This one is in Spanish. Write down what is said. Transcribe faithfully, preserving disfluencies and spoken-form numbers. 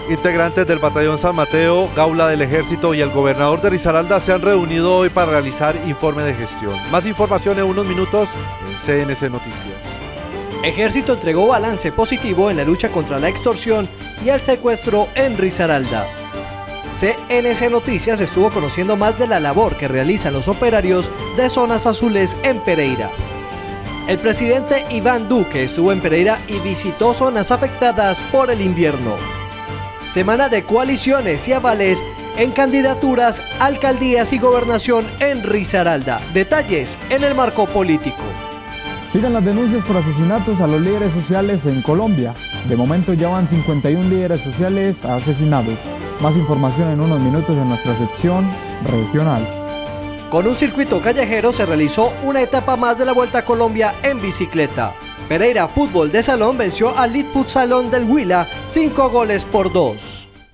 Integrantes del Batallón San Mateo, Gaula del Ejército y el gobernador de Risaralda se han reunido hoy para realizar informe de gestión. Más información en unos minutos en C N C Noticias. Ejército entregó balance positivo en la lucha contra la extorsión y el secuestro en Risaralda. C N C Noticias estuvo conociendo más de la labor que realizan los operarios de Zonas Azules en Pereira. El presidente Iván Duque estuvo en Pereira y visitó zonas afectadas por el invierno. Semana de coaliciones y avales en candidaturas, alcaldías y gobernación en Risaralda. Detalles en el marco político. Sigan las denuncias por asesinatos a los líderes sociales en Colombia. De momento ya van cincuenta y un líderes sociales asesinados. Más información en unos minutos en nuestra sección regional. Con un circuito callejero se realizó una etapa más de la Vuelta a Colombia en bicicleta. Pereira Fútbol de Salón venció al Lead Salón del Huila cinco goles por dos.